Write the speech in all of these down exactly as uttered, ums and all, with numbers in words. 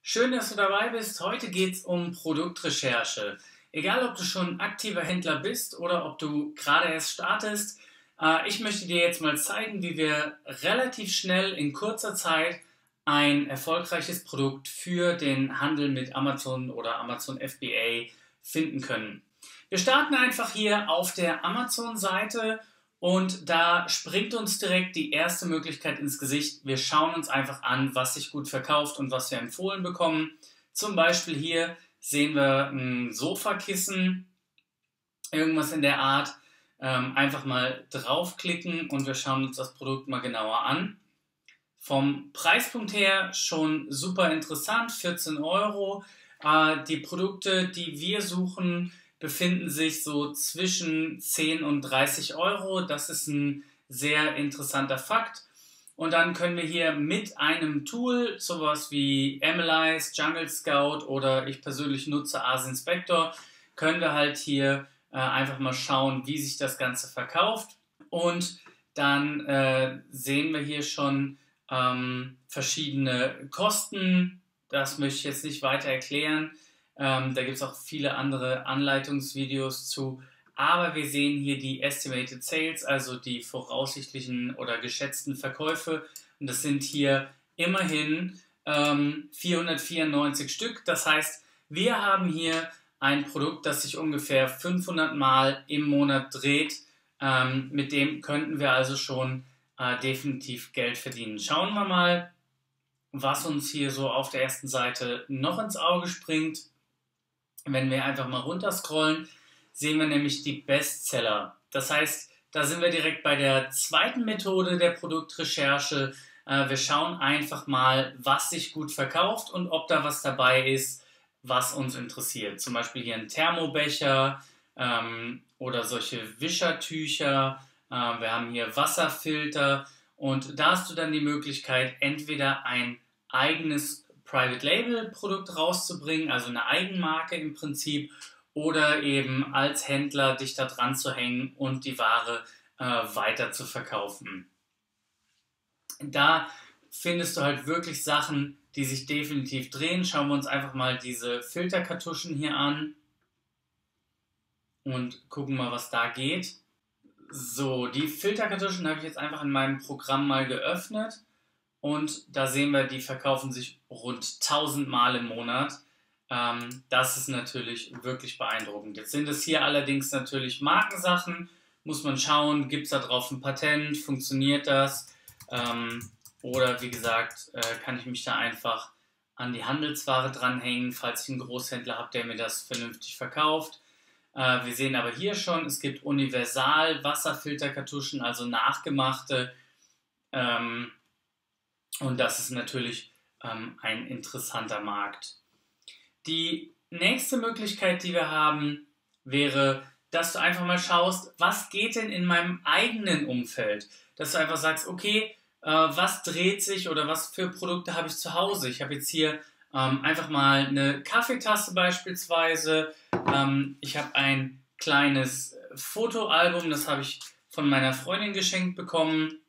Schön, dass du dabei bist. Heute geht es um Produktrecherche. Egal, ob du schon aktiver Händler bist oder ob du gerade erst startest, äh, ich möchte dir jetzt mal zeigen, wie wir relativ schnell in kurzer Zeit ein erfolgreiches Produkt für den Handel mit Amazon oder Amazon F B A finden können. Wir starten einfach hier auf der Amazon-Seite und da springt uns direkt die erste Möglichkeit ins Gesicht. Wir schauen uns einfach an, was sich gut verkauft und was wir empfohlen bekommen. Zum Beispiel hier sehen wir ein Sofakissen, irgendwas in der Art. Ähm, einfach mal draufklicken und wir schauen uns das Produkt mal genauer an. Vom Preispunkt her schon super interessant, vierzehn Euro. Äh, die Produkte, die wir suchen, befinden sich so zwischen zehn und dreißig Euro. Das ist ein sehr interessanter Fakt. Und dann können wir hier mit einem Tool, sowas wie Analyze, Jungle Scout oder ich persönlich nutze Ahrens Inspector, können wir halt hier äh, einfach mal schauen, wie sich das Ganze verkauft. Und dann äh, sehen wir hier schon ähm, verschiedene Kosten. Das möchte ich jetzt nicht weiter erklären. Ähm, da gibt es auch viele andere Anleitungsvideos zu. Aber wir sehen hier die Estimated Sales, also die voraussichtlichen oder geschätzten Verkäufe. Und das sind hier immerhin ähm, vierhundertvierundneunzig Stück. Das heißt, wir haben hier ein Produkt, das sich ungefähr fünfhundert Mal im Monat dreht. Ähm, mit dem könnten wir also schon äh, definitiv Geld verdienen. Schauen wir mal, was uns hier so auf der ersten Seite noch ins Auge springt. Wenn wir einfach mal runterscrollen, sehen wir nämlich die Bestseller. Das heißt, da sind wir direkt bei der zweiten Methode der Produktrecherche. Äh, wir schauen einfach mal, was sich gut verkauft und ob da was dabei ist, was uns interessiert. Zum Beispiel hier ein Thermobecher ähm, oder solche Wischertücher. Äh, wir haben hier Wasserfilter und da hast du dann die Möglichkeit, entweder ein eigenes Private Label Produkt rauszubringen, also eine Eigenmarke im Prinzip, oder eben als Händler dich da dran zu hängen und die Ware äh, weiter zu verkaufen. Da findest du halt wirklich Sachen, die sich definitiv drehen. Schauen wir uns einfach mal diese Filterkartuschen hier an und gucken mal, was da geht. So, die Filterkartuschen habe ich jetzt einfach in meinem Programm mal geöffnet. Und da sehen wir, die verkaufen sich rund tausend Mal im Monat. Ähm, das ist natürlich wirklich beeindruckend. Jetzt sind es hier allerdings natürlich Markensachen. Muss man schauen, gibt es da drauf ein Patent, funktioniert das? Ähm, oder wie gesagt, äh, kann ich mich da einfach an die Handelsware dranhängen, falls ich einen Großhändler habe, der mir das vernünftig verkauft. Äh, wir sehen aber hier schon, es gibt Universal-Wasserfilterkartuschen, also nachgemachte. Ähm, Und das ist natürlich ähm, ein interessanter Markt. Die nächste Möglichkeit, die wir haben, wäre, dass du einfach mal schaust, was geht denn in meinem eigenen Umfeld? Dass du einfach sagst, okay, äh, was dreht sich oder was für Produkte habe ich zu Hause? Ich habe jetzt hier ähm, einfach mal eine Kaffeetasse beispielsweise. Ähm, ich habe ein kleines Fotoalbum, das habe ich von meiner Freundin geschenkt bekommen.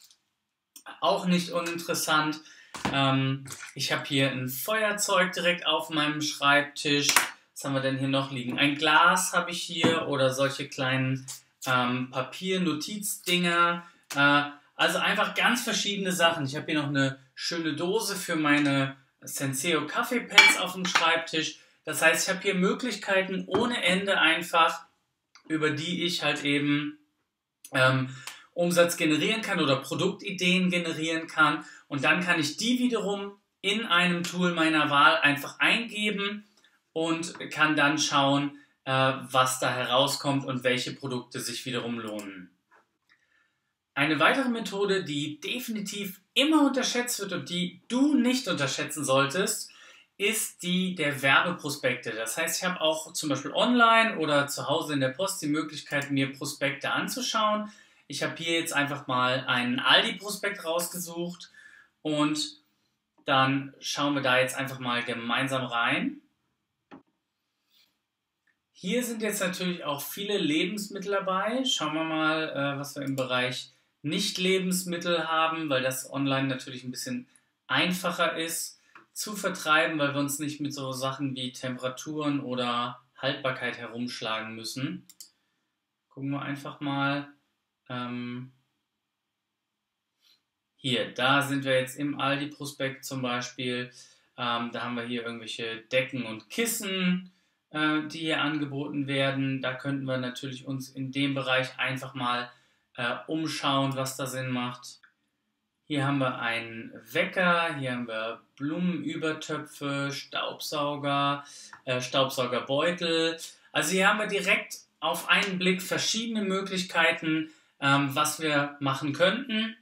Auch nicht uninteressant. Ähm, ich habe hier ein Feuerzeug direkt auf meinem Schreibtisch. Was haben wir denn hier noch liegen? Ein Glas habe ich hier oder solche kleinen ähm, Papier-Notizdinger. Äh, also einfach ganz verschiedene Sachen. Ich habe hier noch eine schöne Dose für meine Senseo Kaffeepads auf dem Schreibtisch. Das heißt, ich habe hier Möglichkeiten ohne Ende einfach, über die ich halt eben ähm, Umsatz generieren kann oder Produktideen generieren kann und dann kann ich die wiederum in einem Tool meiner Wahl einfach eingeben und kann dann schauen, äh, was da herauskommt und welche Produkte sich wiederum lohnen. Eine weitere Methode, die definitiv immer unterschätzt wird und die du nicht unterschätzen solltest, ist die der Werbeprospekte. Das heißt, ich habe auch zum Beispiel online oder zu Hause in der Post die Möglichkeit, mir Prospekte anzuschauen. Ich habe hier jetzt einfach mal einen Aldi-Prospekt rausgesucht und dann schauen wir da jetzt einfach mal gemeinsam rein. Hier sind jetzt natürlich auch viele Lebensmittel dabei. Schauen wir mal, was wir im Bereich Nicht-Lebensmittel haben, weil das online natürlich ein bisschen einfacher ist. zu vertreiben, weil wir uns nicht mit so Sachen wie Temperaturen oder Haltbarkeit herumschlagen müssen. Gucken wir einfach mal. Ähm, hier, da sind wir jetzt im Aldi-Prospekt zum Beispiel. Ähm, da haben wir hier irgendwelche Decken und Kissen, äh, die hier angeboten werden. Da könnten wir natürlich uns in dem Bereich einfach mal äh, umschauen, was da Sinn macht. Hier haben wir einen Wecker, hier haben wir Blumenübertöpfe, Staubsauger, äh, Staubsaugerbeutel. Also hier haben wir direkt auf einen Blick verschiedene Möglichkeiten, ähm, was wir machen könnten.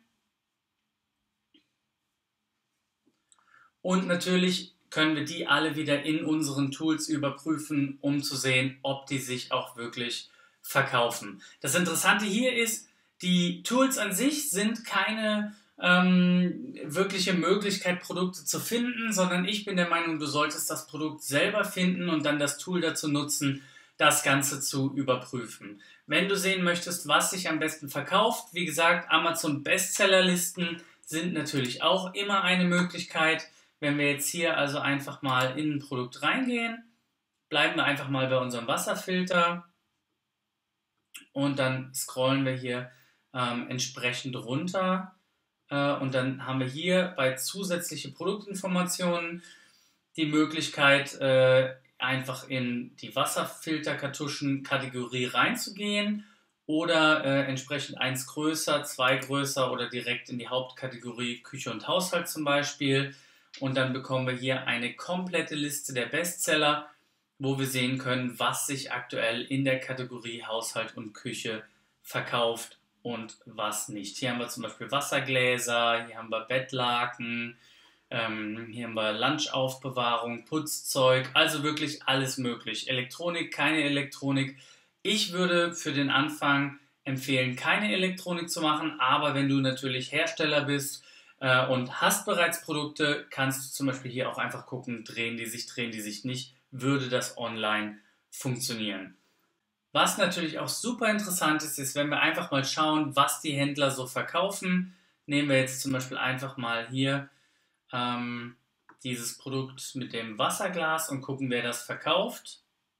Und natürlich können wir die alle wieder in unseren Tools überprüfen, um zu sehen, ob die sich auch wirklich verkaufen. Das Interessante hier ist, die Tools an sich sind keine ähm, wirkliche Möglichkeit, Produkte zu finden, sondern ich bin der Meinung, du solltest das Produkt selber finden und dann das Tool dazu nutzen, das Ganze zu überprüfen. Wenn du sehen möchtest, was sich am besten verkauft, wie gesagt, Amazon Bestsellerlisten sind natürlich auch immer eine Möglichkeit. Wenn wir jetzt hier also einfach mal in ein Produkt reingehen, bleiben wir einfach mal bei unserem Wasserfilter und dann scrollen wir hier ähm, entsprechend runter äh, und dann haben wir hier bei zusätzliche Produktinformationen die Möglichkeit, äh, einfach in die Wasserfilterkartuschen-Kategorie reinzugehen oder äh, entsprechend eins größer, zwei größer oder direkt in die Hauptkategorie Küche und Haushalt zum Beispiel. Und dann bekommen wir hier eine komplette Liste der Bestseller, wo wir sehen können, was sich aktuell in der Kategorie Haushalt und Küche verkauft und was nicht. Hier haben wir zum Beispiel Wassergläser, hier haben wir Bettlaken, ähm, hier haben wir Lunchaufbewahrung, Putzzeug, also wirklich alles möglich. Elektronik, keine Elektronik. Ich würde für den Anfang empfehlen, keine Elektronik zu machen, aber wenn du natürlich Hersteller bist, und hast bereits Produkte, kannst du zum Beispiel hier auch einfach gucken, drehen die sich, drehen die sich nicht, würde das online funktionieren. Was natürlich auch super interessant ist, ist, wenn wir einfach mal schauen, was die Händler so verkaufen. Nehmen wir jetzt zum Beispiel einfach mal hier ähm, dieses Produkt mit dem Wasserglas und gucken, wer das verkauft.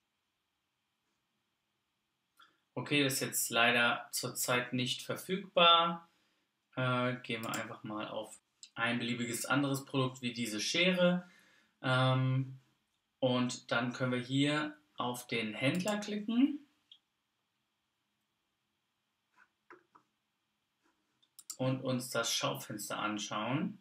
Okay, das ist jetzt leider zurzeit nicht verfügbar. Äh, gehen wir einfach mal auf ein beliebiges anderes Produkt wie diese Schere ähm, und dann können wir hier auf den Händler klicken und uns das Schaufenster anschauen.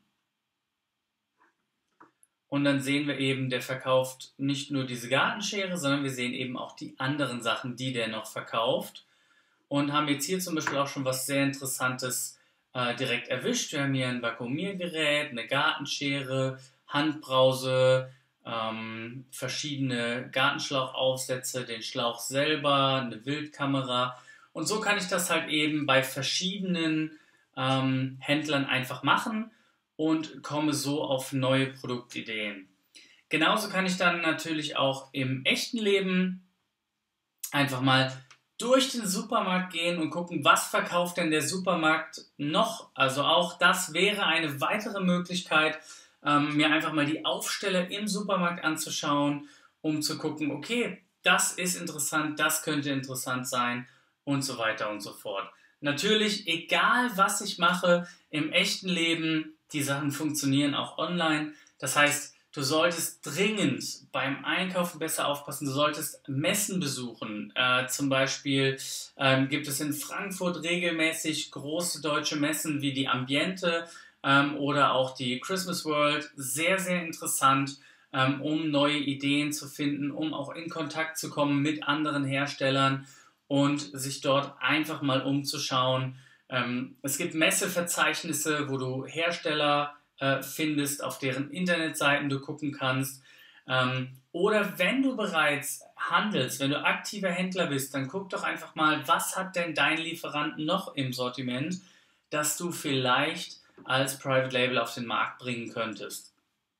Und dann sehen wir eben, der verkauft nicht nur diese Gartenschere, sondern wir sehen eben auch die anderen Sachen, die der noch verkauft. Und haben jetzt hier zum Beispiel auch schon was sehr Interessantes äh, direkt erwischt. Wir haben hier ein Vakuumiergerät, eine Gartenschere, Handbrause, ähm, verschiedene Gartenschlauchaufsätze, den Schlauch selber, eine Wildkamera. Und so kann ich das halt eben bei verschiedenen ähm, Händlern einfach machen und komme so auf neue Produktideen. Genauso kann ich dann natürlich auch im echten Leben einfach mal durch den Supermarkt gehen und gucken, was verkauft denn der Supermarkt noch. Also auch das wäre eine weitere Möglichkeit, ähm, mir einfach mal die Aufsteller im Supermarkt anzuschauen, um zu gucken, okay, das ist interessant, das könnte interessant sein und so weiter und so fort. Natürlich, egal was ich mache im echten Leben, die Sachen funktionieren auch online. Das heißt, du solltest dringend beim Einkaufen besser aufpassen. Du solltest Messen besuchen. Äh, zum Beispiel ähm, gibt es in Frankfurt regelmäßig große deutsche Messen wie die Ambiente ähm, oder auch die Christmas World. Sehr, sehr interessant, ähm, um neue Ideen zu finden, um auch in Kontakt zu kommen mit anderen Herstellern und sich dort einfach mal umzuschauen. Ähm, es gibt Messeverzeichnisse, wo du Hersteller äh, findest, auf deren Internetseiten du gucken kannst. Ähm, oder wenn du bereits handelst, wenn du aktiver Händler bist, dann guck doch einfach mal, was hat denn dein Lieferant noch im Sortiment, das du vielleicht als Private Label auf den Markt bringen könntest.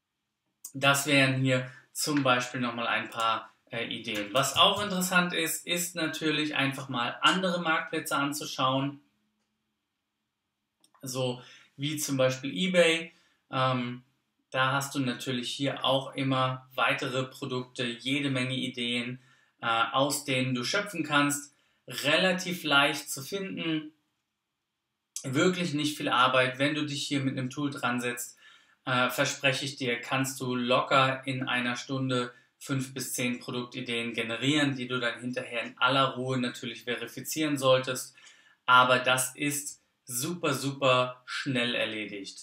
Das wären hier zum Beispiel nochmal ein paar äh, Ideen. Was auch interessant ist, ist natürlich einfach mal andere Marktplätze anzuschauen, so wie zum Beispiel eBay. Ähm, Da hast du natürlich hier auch immer weitere Produkte, jede Menge Ideen, äh, aus denen du schöpfen kannst. Relativ leicht zu finden, wirklich nicht viel Arbeit. Wenn du dich hier mit einem Tool dran setzt, äh, verspreche ich dir, kannst du locker in einer Stunde fünf bis zehn Produktideen generieren, die du dann hinterher in aller Ruhe natürlich verifizieren solltest. Aber das ist super, super schnell erledigt.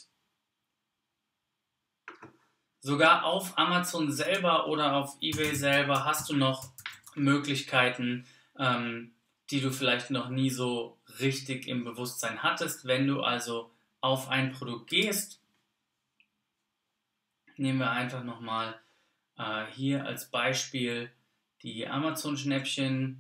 Sogar auf Amazon selber oder auf eBay selber hast du noch Möglichkeiten, ähm, die du vielleicht noch nie so richtig im Bewusstsein hattest. Wenn du also auf ein Produkt gehst, nehmen wir einfach nochmal äh, hier als Beispiel die Amazon-Schnäppchen.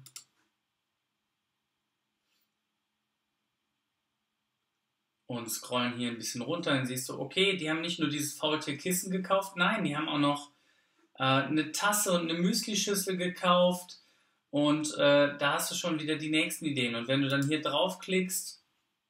Und scrollen hier ein bisschen runter, dann siehst du, okay, die haben nicht nur dieses Faultierkissen gekauft, nein, die haben auch noch äh, eine Tasse und eine Müslischüssel gekauft und äh, da hast du schon wieder die nächsten Ideen. Und wenn du dann hier draufklickst,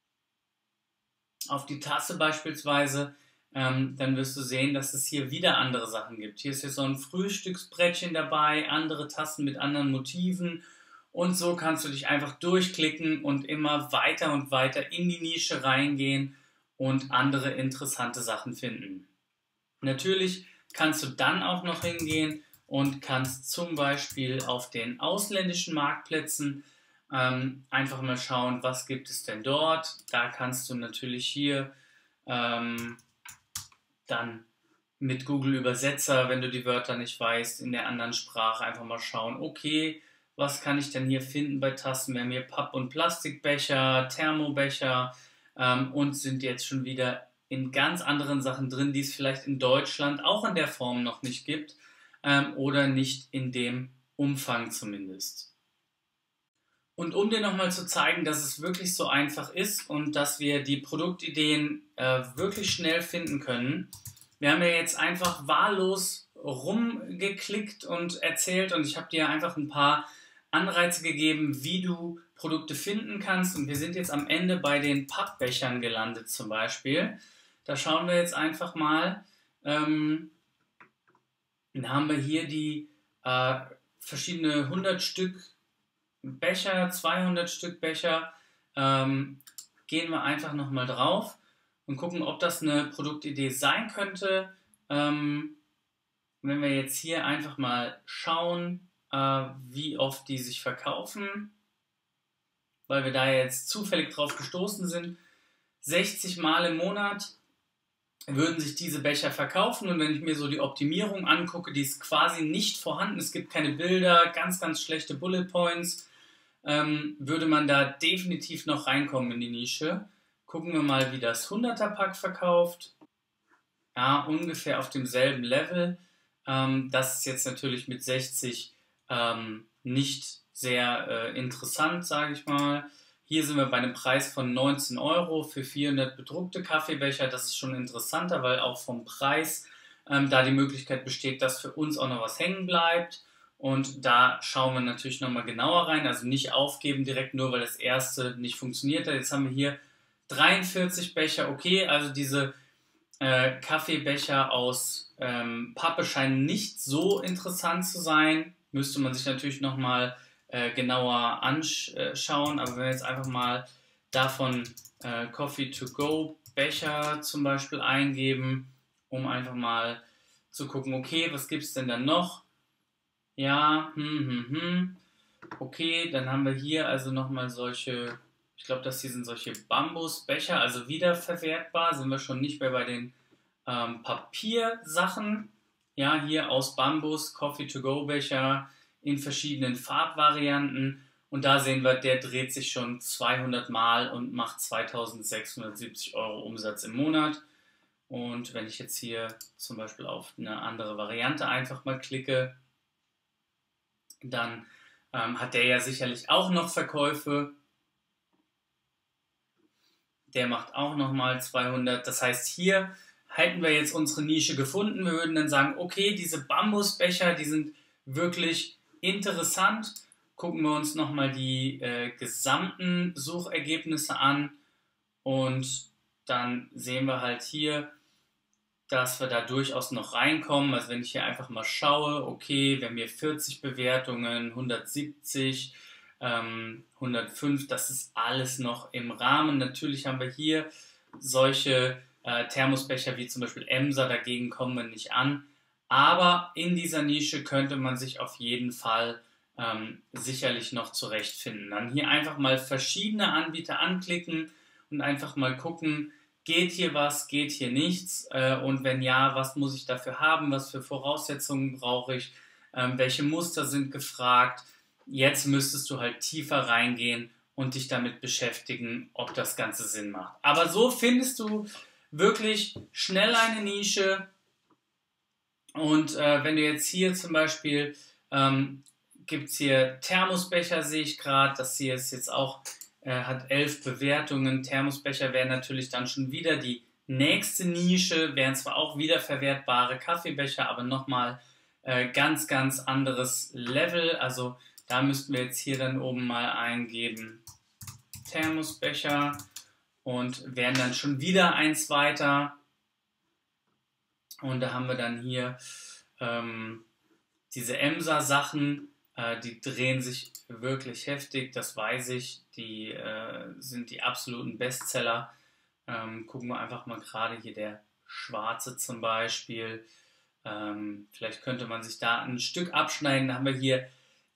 auf die Tasse beispielsweise, ähm, dann wirst du sehen, dass es hier wieder andere Sachen gibt. Hier ist jetzt so ein Frühstücksbrettchen dabei, andere Tassen mit anderen Motiven. Und so kannst du dich einfach durchklicken und immer weiter und weiter in die Nische reingehen und andere interessante Sachen finden. Natürlich kannst du dann auch noch hingehen und kannst zum Beispiel auf den ausländischen Marktplätzen ähm, einfach mal schauen, was gibt es denn dort. Da kannst du natürlich hier ähm, dann mit Google Übersetzer, wenn du die Wörter nicht weißt, in der anderen Sprache einfach mal schauen, okay, was kann ich denn hier finden bei Tassen? Wir haben hier Papp- und Plastikbecher, Thermobecher ähm, und sind jetzt schon wieder in ganz anderen Sachen drin, die es vielleicht in Deutschland auch in der Form noch nicht gibt ähm, oder nicht in dem Umfang zumindest. Und um dir nochmal zu zeigen, dass es wirklich so einfach ist und dass wir die Produktideen äh, wirklich schnell finden können, wir haben ja jetzt einfach wahllos rumgeklickt und erzählt und ich habe dir einfach ein paar Anreize gegeben, wie du Produkte finden kannst. Und wir sind jetzt am Ende bei den Pappbechern gelandet zum Beispiel. Da schauen wir jetzt einfach mal. Ähm, dann haben wir hier die äh, verschiedene hundert Stück Becher, zweihundert Stück Becher. Ähm, gehen wir einfach nochmal drauf und gucken, ob das eine Produktidee sein könnte. Ähm, wenn wir jetzt hier einfach mal schauen, äh, wie oft die sich verkaufen, weil wir da jetzt zufällig drauf gestoßen sind, sechzig Mal im Monat würden sich diese Becher verkaufen und wenn ich mir so die Optimierung angucke, die ist quasi nicht vorhanden, es gibt keine Bilder, ganz, ganz schlechte Bullet Points, ähm, würde man da definitiv noch reinkommen in die Nische. Gucken wir mal, wie das hunderter-Pack verkauft. Ja, ungefähr auf demselben Level. Ähm, das ist jetzt natürlich mit sechzig ähm, nicht sehr äh, interessant, sage ich mal. Hier sind wir bei einem Preis von neunzehn Euro für vierhundert bedruckte Kaffeebecher. Das ist schon interessanter, weil auch vom Preis ähm, da die Möglichkeit besteht, dass für uns auch noch was hängen bleibt. Und da schauen wir natürlich nochmal genauer rein. Also nicht aufgeben direkt nur, weil das erste nicht funktioniert hat. Jetzt haben wir hier dreiundvierzig Becher. Okay, also diese äh, Kaffeebecher aus ähm, Pappe scheinen nicht so interessant zu sein. Müsste man sich natürlich nochmal äh, genauer anschauen. Aber wenn wir jetzt einfach mal davon äh, Coffee to go Becher zum Beispiel eingeben, um einfach mal zu gucken, okay, was gibt es denn dann noch? Ja, hm, hm, hm. Okay, dann haben wir hier also nochmal solche, ich glaube, das hier sind solche Bambusbecher, also wiederverwertbar, sind wir schon nicht mehr bei den ähm, Papiersachen. Ja, hier aus Bambus, Coffee-to-go-Becher in verschiedenen Farbvarianten. Und da sehen wir, der dreht sich schon zweihundert Mal und macht zweitausendsechshundertsiebzig Euro Umsatz im Monat. Und wenn ich jetzt hier zum Beispiel auf eine andere Variante einfach mal klicke, dann ähm, hat der ja sicherlich auch noch Verkäufe. Der macht auch nochmal zweihundert. Das heißt, hier hätten wir jetzt unsere Nische gefunden. Wir würden dann sagen, okay, diese Bambusbecher, die sind wirklich interessant. Gucken wir uns nochmal die äh, gesamten Suchergebnisse an und dann sehen wir halt hier, dass wir da durchaus noch reinkommen. Also wenn ich hier einfach mal schaue, okay, wir haben hier vierzig Bewertungen, hundertsiebzig, ähm, hundertfünf, das ist alles noch im Rahmen. Natürlich haben wir hier solche äh, Thermosbecher wie zum Beispiel Emser, dagegen kommen wir nicht an. Aber in dieser Nische könnte man sich auf jeden Fall ähm, sicherlich noch zurechtfinden. Dann hier einfach mal verschiedene Anbieter anklicken und einfach mal gucken, geht hier was, geht hier nichts, äh, und wenn ja, was muss ich dafür haben, was für Voraussetzungen brauche ich, ähm, welche Muster sind gefragt. Jetzt müsstest du halt tiefer reingehen und dich damit beschäftigen, ob das Ganze Sinn macht. Aber so findest du wirklich schnell eine Nische. Und äh, wenn du jetzt hier zum Beispiel, ähm, gibt es hier Thermosbecher, sehe ich gerade, das hier ist jetzt auch, äh, hat elf Bewertungen. Thermosbecher wären natürlich dann schon wieder die nächste Nische, wären zwar auch wiederverwertbare Kaffeebecher, aber nochmal äh, ganz, ganz anderes Level. Also da müssten wir jetzt hier dann oben mal eingeben, Thermosbecher, und wären dann schon wieder eins weiter. Und da haben wir dann hier ähm, diese Emser-Sachen, äh, die drehen sich wirklich heftig, das weiß ich. Die äh, sind die absoluten Bestseller. Ähm, gucken wir einfach mal gerade hier der schwarze zum Beispiel. Ähm, vielleicht könnte man sich da ein Stück abschneiden. Da haben wir hier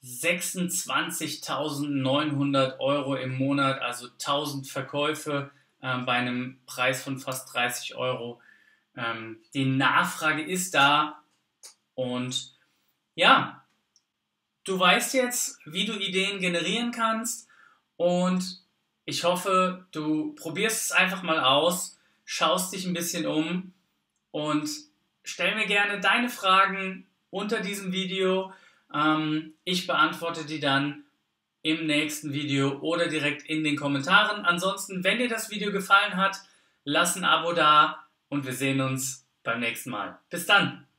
sechsundzwanzigtausendneunhundert Euro im Monat, also tausend Verkäufe äh, bei einem Preis von fast dreißig Euro. Ähm, die Nachfrage ist da und ja, du weißt jetzt, wie du Ideen generieren kannst, und ich hoffe, du probierst es einfach mal aus, schaust dich ein bisschen um und stell mir gerne deine Fragen unter diesem Video. Ähm, ich beantworte die dann im nächsten Video oder direkt in den Kommentaren. Ansonsten, wenn dir das Video gefallen hat, lass ein Abo da und wir sehen uns beim nächsten Mal. Bis dann!